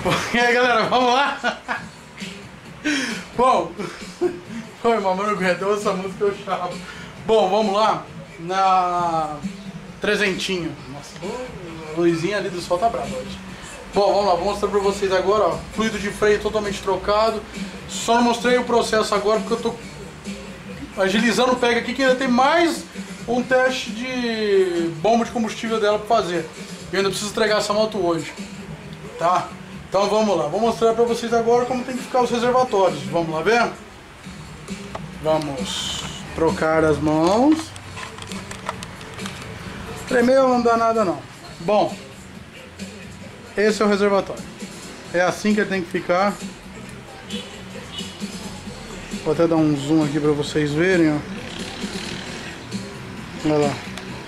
E aí, galera, vamos lá? Bom, foi, mano, não aguento, essa música eu chavo. Bom, vamos lá na trezentinho. Nossa, a luzinha ali do sol tá brava hoje. Bom, vamos lá, vou mostrar pra vocês agora, ó. Fluido de freio totalmente trocado. Só não mostrei o processo agora porque eu tô agilizando o pega aqui, que ainda tem mais um teste de bomba de combustível dela pra fazer. Eu ainda preciso entregar essa moto hoje, tá? Então vamos lá, vou mostrar pra vocês agora como tem que ficar os reservatórios. Vamos lá ver? Vamos trocar as mãos. Tremer não dá nada não. Bom, esse é o reservatório. É assim que ele tem que ficar. Vou até dar um zoom aqui pra vocês verem, ó. Olha lá.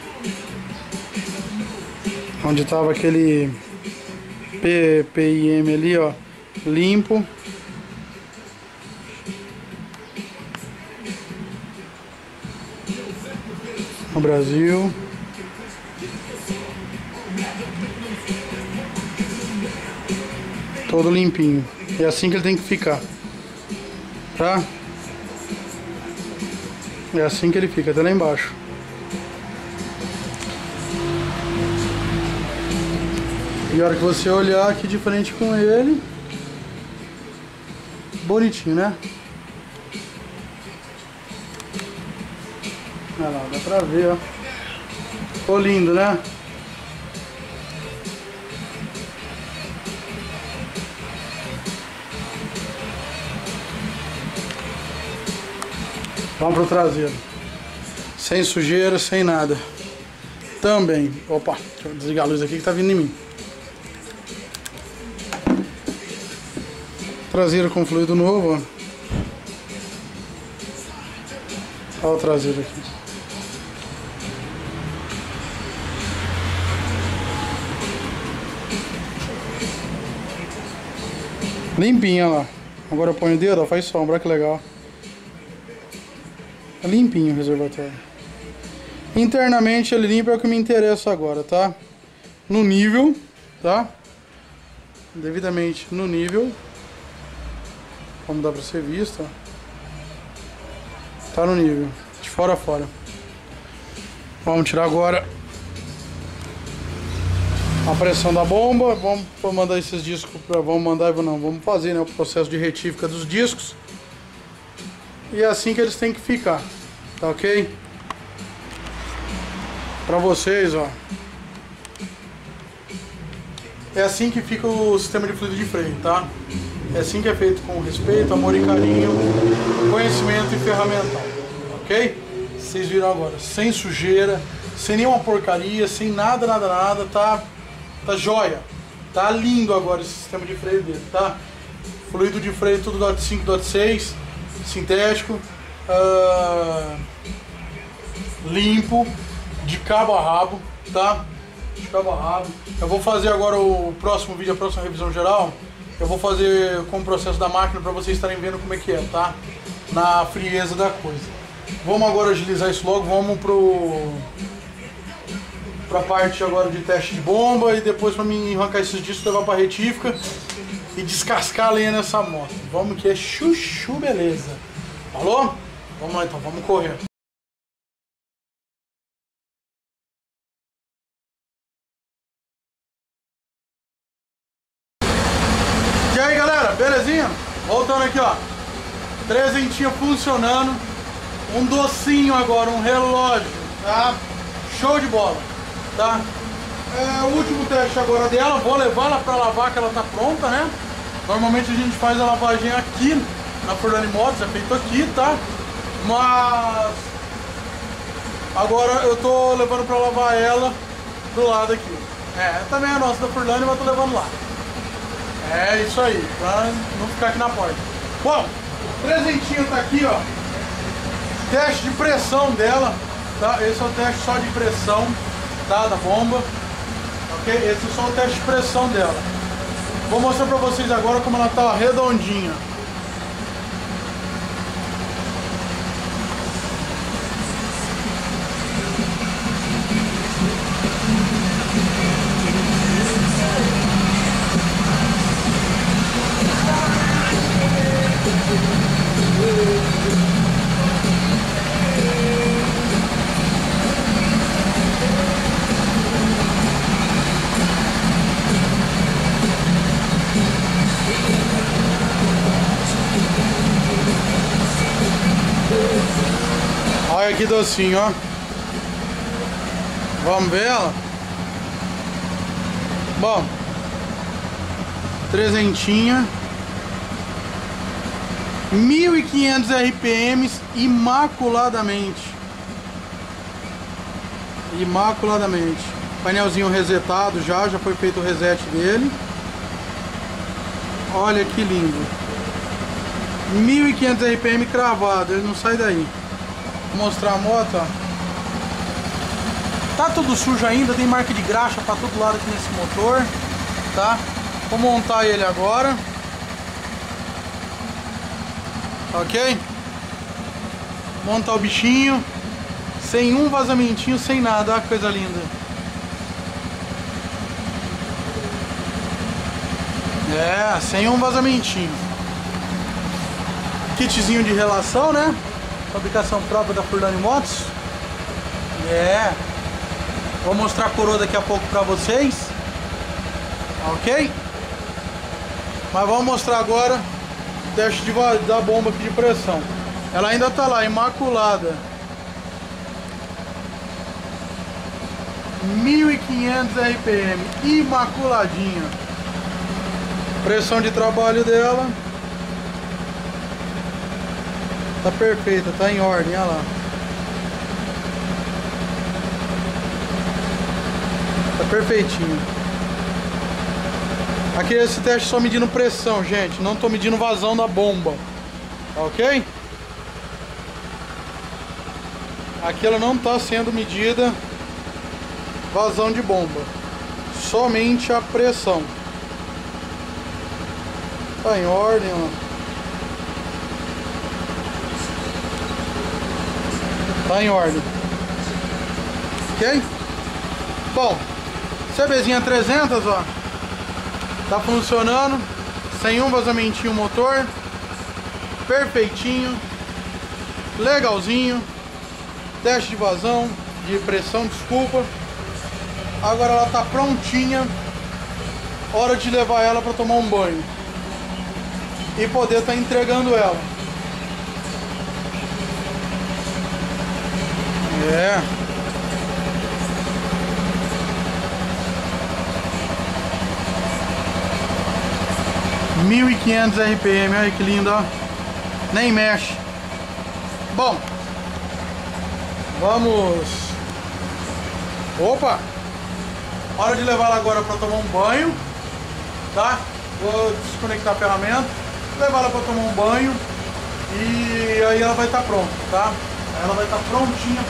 Onde tava aquele PIM ali, ó, limpo. No Brasil. Todo limpinho. É assim que ele tem que ficar. Tá? É assim que ele fica, até lá embaixo. E a hora que você olhar aqui de frente com ele, bonitinho, né? Olha lá, dá pra ver, ó. Ficou lindo, né? Vamos pro traseiro. Sem sujeira, sem nada. Também. Opa, deixa eu desligar a luz aqui que tá vindo em mim. Traseiro com fluido novo, ó. Olha o traseiro aqui. Limpinha lá. Agora eu ponho o dedo, ó, faz sombra, olha que legal. É limpinho o reservatório. Internamente ele limpo, é o que me interessa agora, tá? No nível, tá? Devidamente no nível. Como dá pra ser visto, ó. Tá no nível, de fora a fora. Vamos tirar agora a pressão da bomba. Vamos mandar esses discos pra... Vamos fazer, né, o processo de retífica dos discos. E é assim que eles têm que ficar, tá ok? Pra vocês, ó. É assim que fica o sistema de fluido de freio, tá? É assim que é feito, com respeito, amor e carinho, conhecimento e ferramental, ok? Vocês viram agora, sem sujeira, sem nenhuma porcaria, sem nada, tá jóia. Tá lindo agora esse sistema de freio dele, tá? Fluido de freio tudo .5, .6, sintético, limpo, de cabo a rabo, tá? De cabo a rabo. Eu vou fazer agora o próximo vídeo, a próxima revisão geral. Eu vou fazer com o processo da máquina para vocês estarem vendo como é que é, tá? Na frieza da coisa. Vamos agora agilizar isso logo, vamos pra parte agora de teste de bomba e depois para mim arrancar esses discos, levar para retífica e descascar a lenha nessa moto. Vamos que é chuchu, beleza. Falou? Vamos lá então, vamos correr. E aí, galera, belezinha? Voltando aqui, ó. Trezentinha funcionando. Um docinho agora, um relógio, tá? Show de bola, tá? O último teste agora dela, vou levar ela pra lavar, que ela tá pronta, né? Normalmente a gente faz a lavagem aqui na Furlane Motos, é feito aqui, tá? Mas agora eu tô levando pra lavar ela do lado aqui. Também é nossa da Furlane, mas tô levando lá. É isso aí, pra não ficar aqui na porta. Bom, o presentinho tá aqui, ó. Teste de pressão dela, tá? Esse é o teste só de pressão, tá? Da bomba. Ok? Esse é só o teste de pressão dela. Vou mostrar pra vocês agora como ela tá redondinha. Olha que docinho, ó. Vamos ver ela? Bom, trezentinha, 1.500 RPMs, imaculadamente. Imaculadamente. Painelzinho resetado já foi feito o reset dele. Olha que lindo. 1.500 RPM cravado, ele não sai daí. Vou mostrar a moto, ó. Tá tudo sujo ainda, tem marca de graxa pra todo lado aqui nesse motor, tá? Vou montar ele agora. Ok? Montar o bichinho. Sem um vazamentinho, sem nada. Olha que coisa linda. É, sem um vazamentinho. Kitzinho de relação, né? Fabricação própria da Furlane Motos. É. Vou mostrar a coroa daqui a pouco pra vocês. Ok? Mas vamos mostrar agora o teste da bomba aqui de pressão. Ela ainda tá lá, imaculada. 1.500 RPM, imaculadinha. Pressão de trabalho dela tá perfeita, tá em ordem, olha lá. Tá perfeitinho. Aqui esse teste só medindo pressão, gente. Não tô medindo vazão da bomba. Ok? Aqui ela não tá sendo medida vazão de bomba. Somente a pressão. Tá em ordem, ó. Tá em ordem. Ok? Bom, CBzinha 300, ó. Tá funcionando. Sem um vazamentinho o motor. Perfeitinho. Legalzinho. Teste de vazão, de pressão, desculpa. Agora ela tá prontinha. Hora de levar ela para tomar um banho e poder estar entregando ela. É. « 1.500 RPM, olha que lindo, ó. Nem mexe. Bom, vamos. Opa! Hora de levar ela agora para tomar um banho, tá? Vou desconectar a ferramenta, levar ela para tomar um banho e aí ela vai estar pronta, tá? Ela vai estar prontinha.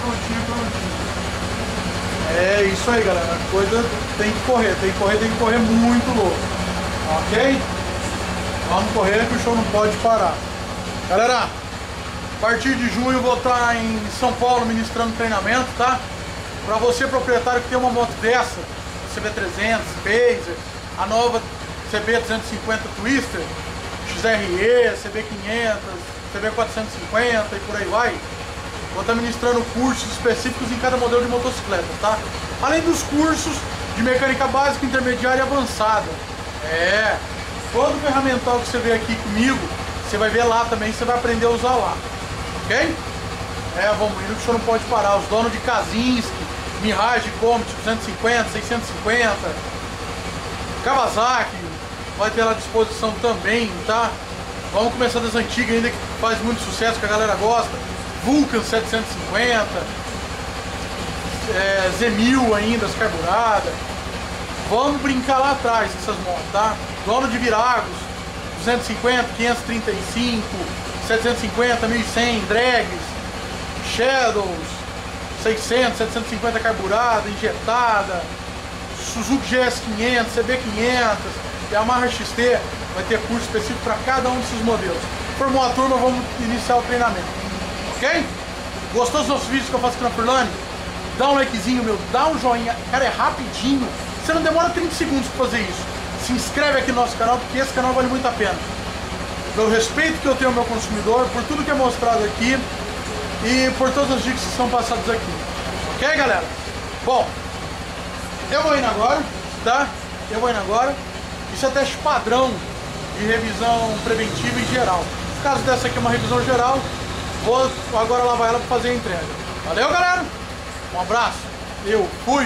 É isso aí, galera. A coisa tem que correr muito louco, ok? Vamos correr que o show não pode parar. Galera, a partir de junho eu vou estar em São Paulo ministrando treinamento, tá? Para você, proprietário, que tem uma moto dessa, CB300, Pacer, a nova CB250 Twister, XRE, CB500, CB450 e por aí vai. Vou estar ministrando cursos específicos em cada modelo de motocicleta, tá? Além dos cursos de mecânica básica, intermediária e avançada. É, todo o ferramental que você vê aqui comigo, você vai ver lá também, você vai aprender a usar lá, ok? É, vamos indo que o senhor não pode parar. Os donos de Kazinski, Mirage, Comet 250, 650, Kawasaki, vai ter lá à disposição também, tá? Vamos começar das antigas ainda, que faz muito sucesso, que a galera gosta. Vulcan 750, Z1000 ainda, as carburadas. Vamos brincar lá atrás dessas motos, tá? Dono de Viragos, 250, 535, 750, 1100, Drags, Shadows, 600, 750 carburada, injetada, Suzuki GS500, CB500, Yamaha XT, vai ter curso específico para cada um desses modelos. Formou a turma, vamos iniciar o treinamento, ok? Gostou dos nossos vídeos que eu faço aqui na Furlane? Dá um likezinho, meu, dá um joinha, cara, é rapidinho, você não demora 30 segundos para fazer isso. Se inscreve aqui no nosso canal, porque esse canal vale muito a pena. Pelo respeito que eu tenho ao meu consumidor, por tudo que é mostrado aqui e por todas as dicas que são passadas aqui. Ok, galera? Bom, eu vou indo agora, tá? Eu vou indo agora. Isso é teste padrão de revisão preventiva e geral. No caso dessa aqui é uma revisão geral, vou agora lavar ela para fazer a entrega. Valeu, galera. Um abraço. Eu fui.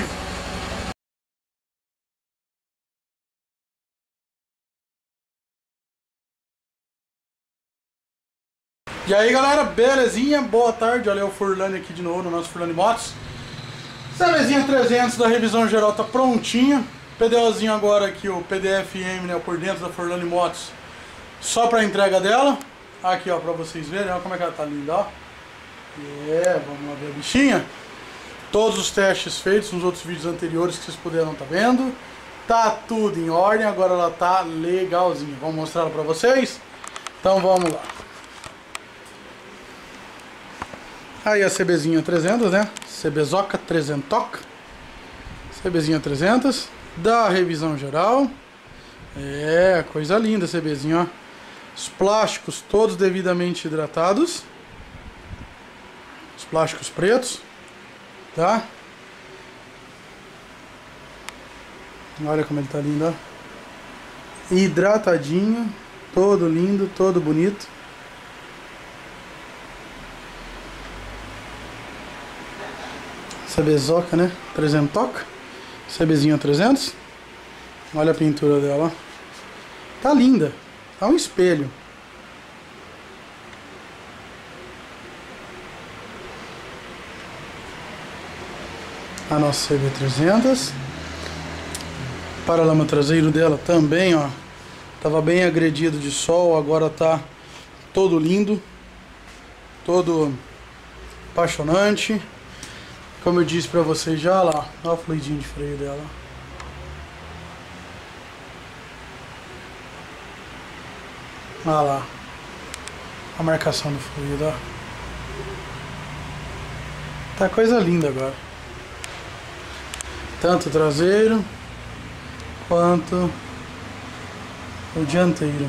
E aí, galera, belezinha? Boa tarde, olha o Furlane aqui de novo no nosso Furlane Motos. CBzinha 300 da revisão geral tá prontinha. PDOzinho agora aqui, o PDFM, né, por dentro da Furlane Motos, só pra entrega dela. Aqui, ó, pra vocês verem, olha como é que ela tá linda, ó. Vamos lá ver a bichinha. Todos os testes feitos nos outros vídeos anteriores que vocês puderam tá vendo. Tá tudo em ordem, agora ela tá legalzinha. Vamos mostrar ela pra vocês? Então vamos lá. Aí a CBzinha 300, né? CBzoca 300. CBzinha 300 da revisão geral. Coisa linda a CBzinha, ó. Os plásticos todos devidamente hidratados. Os plásticos pretos, tá? Olha como ele tá lindo, ó. Hidratadinho, todo lindo, todo bonito. CBzoca, né? 300. CBzinha 300. Olha a pintura dela, ó. Tá linda. Tá um espelho. A nossa CB300. Paralama traseiro dela também, ó. Tava bem agredido de sol, agora tá todo lindo. Todo apaixonante. Como eu disse pra vocês já, lá, olha o fluidinho de freio dela. Olha lá, a marcação do fluido, ó. Tá coisa linda agora. Tanto o traseiro quanto o dianteiro.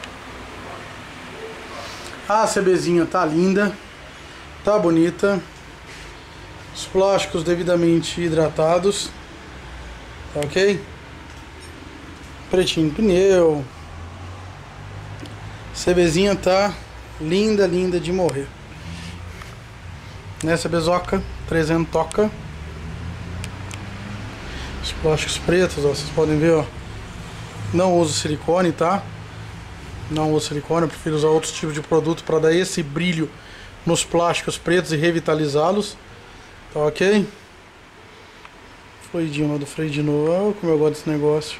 A CBzinha tá linda, tá bonita. Os plásticos devidamente hidratados, tá ok? Pretinho pneu. CBzinha tá linda, linda de morrer. Nessa CBzoca 300. Os plásticos pretos, ó, vocês podem ver, ó. Não uso silicone, tá? Não uso silicone, eu prefiro usar outros tipos de produto para dar esse brilho nos plásticos pretos e revitalizá-los. Tá ok? Fluidinho do freio de novo. Olha como eu gosto desse negócio.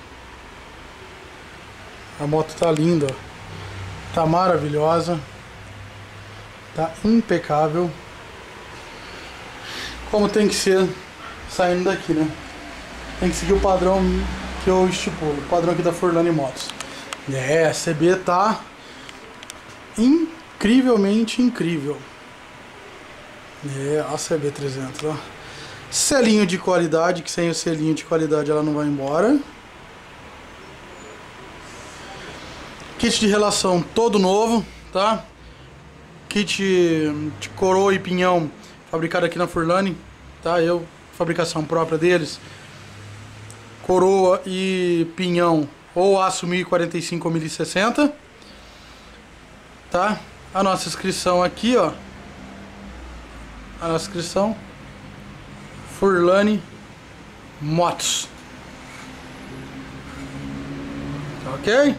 A moto tá linda, ó. Tá maravilhosa. Tá impecável. Como tem que ser saindo daqui, né? Tem que seguir o padrão que eu estipulo. O padrão aqui da Furlane Motos. A CB tá incrivelmente incrível. A CB300, ó. Selinho de qualidade, que sem o selinho de qualidade ela não vai embora. Kit de relação todo novo, tá? Kit de coroa e pinhão fabricado aqui na Furlane, tá? Fabricação própria deles. Coroa e pinhão ou aço 1045 ou 1060, tá? A nossa inscrição aqui, ó. A nossa inscrição Furlane Motos, tá ok?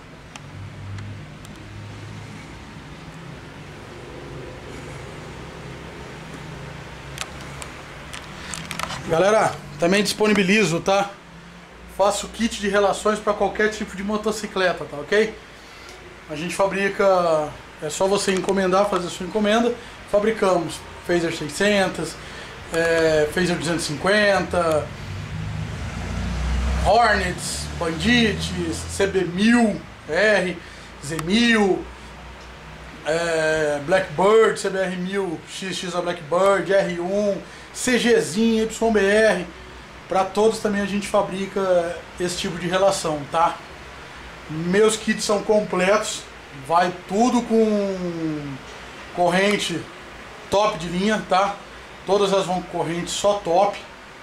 Galera, também disponibilizo, tá? Faço kit de relações para qualquer tipo de motocicleta, tá ok? A gente fabrica, é só você encomendar, fazer a sua encomenda. Fabricamos Phaser 600, Phaser 250, Hornets, Bandits, CB1000R, Z1000, Blackbird, CBR1000, XX Blackbird, R1, CGzinho, YBR. Para todos também a gente fabrica esse tipo de relação, tá? Meus kits são completos, vai tudo com corrente top de linha, tá? Todas elas vão com corrente só top.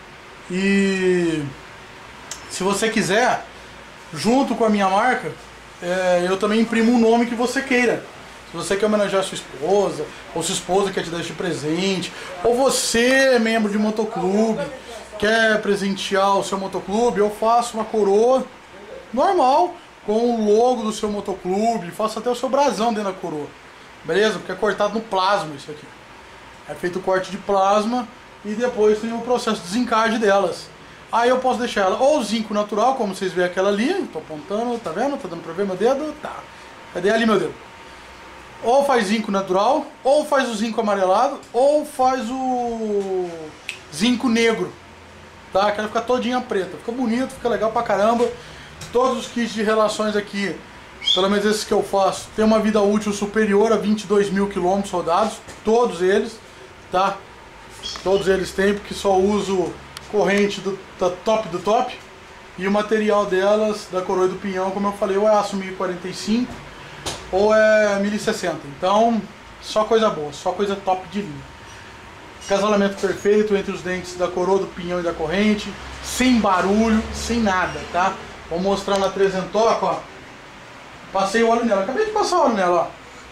E se você quiser, junto com a minha marca, eu também imprimo o nome que você queira. Se você quer homenagear sua esposa, ou sua esposa quer te dar de presente, ou você, membro de motoclube, quer presentear o seu motoclube, eu faço uma coroa normal, com o logo do seu motoclube, faço até o seu brasão dentro da coroa, beleza? Porque é cortado no plasma isso aqui. É feito o corte de plasma e depois tem o processo de desencarte delas. Aí eu posso deixar ela ou zinco natural, como vocês veem aquela ali, tô apontando, tá vendo? Tá dando pra ver meu dedo? Tá. Cadê ali meu dedo? Ou faz zinco natural, ou faz o zinco amarelado, ou faz o zinco negro, tá? Que ela fica todinha preta, fica bonito, fica legal pra caramba. Todos os kits de relações aqui, pelo menos esses que eu faço, tem uma vida útil superior a 22 mil quilômetros rodados, todos eles, tá? Todos eles têm, porque só uso corrente da top do top. E o material delas, da coroa e do pinhão, como eu falei, ou é aço 1045 ou é 1060. Então, só coisa boa, só coisa top de linha. Casalamento perfeito entre os dentes da coroa, do pinhão e da corrente, sem barulho, sem nada, tá? Vou mostrar na trezentoca, ó. Passei o óleo nela, acabei de passar o óleo nela, ó.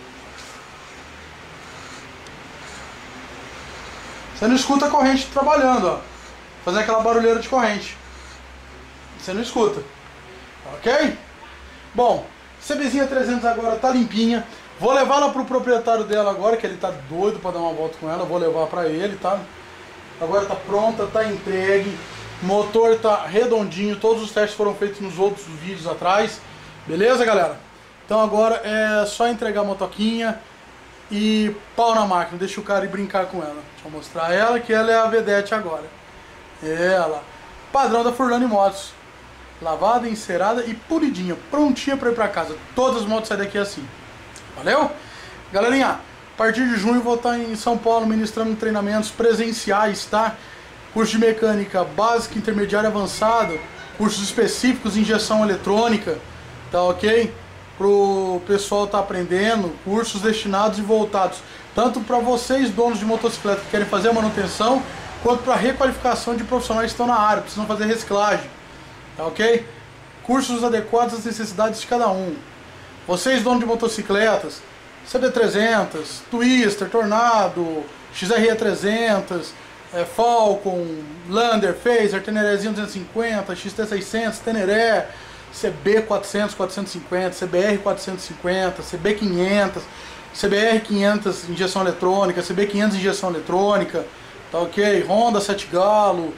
Você não escuta a corrente trabalhando, ó. Fazendo aquela barulheira de corrente. Você não escuta. Ok? Bom, CBzinha 300 agora tá limpinha. Vou levar ela pro proprietário dela agora, que ele tá doido pra dar uma volta com ela. Vou levar pra ele, tá? Agora tá pronta, tá entregue. Motor tá redondinho. Todos os testes foram feitos nos outros vídeos atrás. Beleza, galera? Então agora é só entregar a motoquinha e pau na máquina. Deixa o cara ir brincar com ela. Deixa eu mostrar ela, que ela é a vedete agora. Ela. Padrão da Furlan Motos. Lavada, encerada e polidinha. Prontinha pra ir pra casa. Todas as motos saem daqui assim. Valeu? Galerinha, a partir de junho vou estar em São Paulo ministrando treinamentos presenciais, tá? Curso de mecânica básica, intermediária e avançada. Cursos específicos de injeção eletrônica. Tá ok? Pro pessoal tá aprendendo. Cursos destinados e voltados tanto para vocês, donos de motocicleta, que querem fazer a manutenção, quanto para requalificação de profissionais que estão na área, precisam fazer reciclagem. Tá ok? Cursos adequados às necessidades de cada um. Vocês, donos de motocicletas, CB300, Twister, Tornado, XRE300, Falcon, Lander, Phaser, Tenerezinho 250, XT600, Teneré, CB400, 450, CBR450, CB500, CBR500 injeção eletrônica, CB500 injeção eletrônica, tá ok? Honda 7 Galo,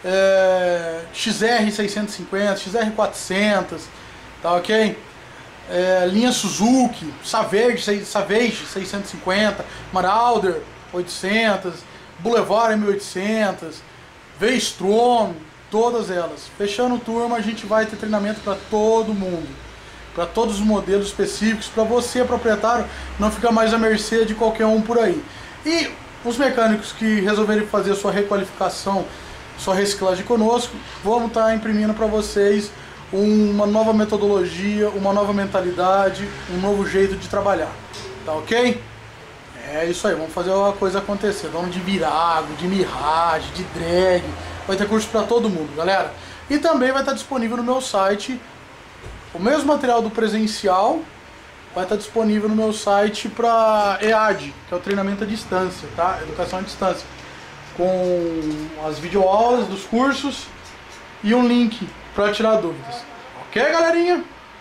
XR650, XR400, tá ok? Linha Suzuki, Savage 650, Marauder 800, Boulevard 1800, V-Strom, todas elas. Fechando turma, a gente vai ter treinamento para todo mundo, para todos os modelos específicos, para você, proprietário, não ficar mais à mercê de qualquer um por aí. E os mecânicos que resolverem fazer sua requalificação, sua reciclagem conosco, vamos estar imprimindo para vocês uma nova metodologia, uma nova mentalidade, um novo jeito de trabalhar, tá ok? É isso aí, vamos fazer a coisa acontecer. Vamos de Virago, de Mirage, de Drag, vai ter curso para todo mundo, galera. E também vai estar disponível no meu site o mesmo material do presencial, vai estar disponível no meu site para EAD, que é o treinamento à distância, tá? Educação à distância, com as videoaulas dos cursos e um link para tirar dúvidas. Ok, galerinha?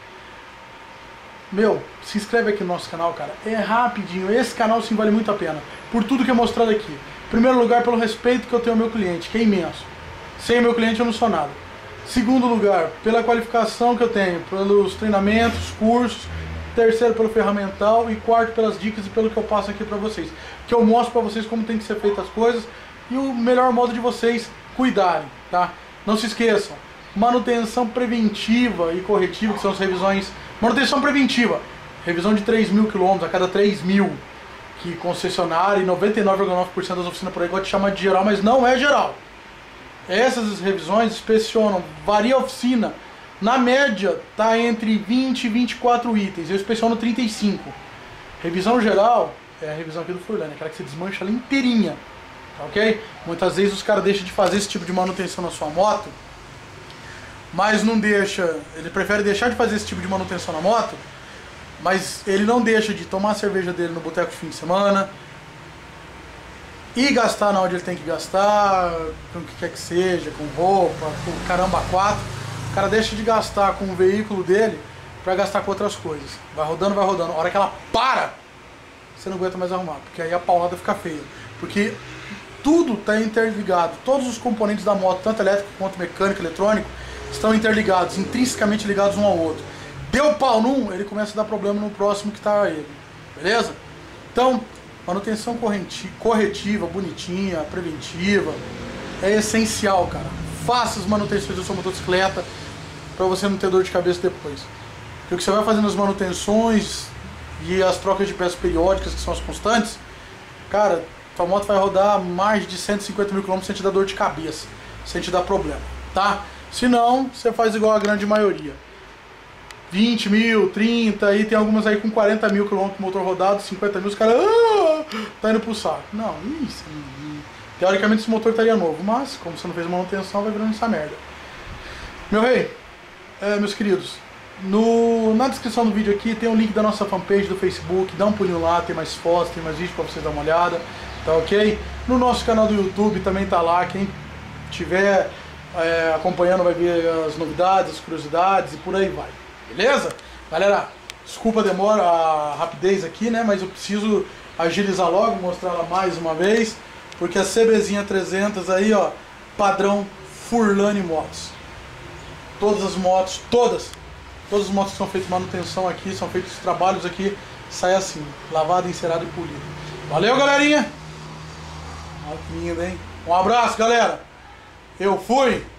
Meu, se inscreve aqui no nosso canal, cara. É rapidinho. Esse canal sim vale muito a pena. Por tudo que é mostrado aqui. Em primeiro lugar, pelo respeito que eu tenho ao meu cliente, que é imenso. Sem o meu cliente eu não sou nada. Segundo lugar, pela qualificação que eu tenho, pelos treinamentos, cursos. Terceiro, pelo ferramental. E quarto, pelas dicas e pelo que eu passo aqui pra vocês. Que eu mostro pra vocês como tem que ser feitas as coisas e o melhor modo de vocês cuidarem, tá? Não se esqueçam. Manutenção preventiva e corretiva, que são as revisões. Manutenção preventiva, revisão de 3.000 km a cada 3.000, que concessionária e 99,9% das oficinas por aí gostam de chamar de geral, mas não é geral. Essas revisões inspecionam, varia a oficina, na média está entre 20 e 24 itens, eu inspeciono 35. Revisão geral é a revisão aqui do Furlan, aquela que você desmancha ela inteirinha, ok? Muitas vezes os caras deixam de fazer esse tipo de manutenção na sua moto, mas não deixa, ele prefere deixar de fazer esse tipo de manutenção na moto, Mas ele não deixa de tomar a cerveja dele no boteco de fim de semana e gastar na onde ele tem que gastar, com o que quer que seja, com roupa, com caramba quatro. O cara deixa de gastar com o veículo dele para gastar com outras coisas. Vai rodando, vai rodando. A hora que ela para, você não aguenta mais arrumar, porque aí a paulada fica feia. Porque tudo está interligado, todos os componentes da moto, tanto elétrico quanto mecânico, eletrônico, estão interligados, intrinsecamente ligados um ao outro. Deu pau num, ele começa a dar problema no próximo que está ele, beleza? Então, manutenção corretiva, bonitinha, preventiva, é essencial, cara. Faça as manutenções da sua motocicleta para você não ter dor de cabeça depois. Porque o que você vai fazendo as manutenções e as trocas de peças periódicas, que são as constantes, cara, sua moto vai rodar mais de 150 mil km sem te dar dor de cabeça, sem te dar problema, tá? Se não, você faz igual a grande maioria. 20 mil, 30, aí tem algumas aí com 40 mil km com motor rodado, 50 mil, os caras tá indo pro saco. Não, isso. Teoricamente esse motor estaria novo, mas como você não fez manutenção, vai virando essa merda. Meu rei, meus queridos, na descrição do vídeo aqui tem o link da nossa fanpage do Facebook, dá um pulinho lá, tem mais fotos, tem mais vídeos pra vocês dar uma olhada, tá ok? No nosso canal do YouTube também tá lá, quem tiver acompanhando vai ver as novidades, as curiosidades e por aí vai. Beleza? Galera, desculpa a demora, a rapidez aqui, né? Mas eu preciso agilizar logo, mostrar ela mais uma vez. Porque a CBzinha 300 aí, ó, padrão Furlane Motos. Todas as motos, todas as motos que são feitas manutenção aqui, são feitos trabalhos aqui, sai assim, lavada, encerada e polida. Valeu, galerinha! Olha que lindo, hein? Um abraço, galera! Eu fui!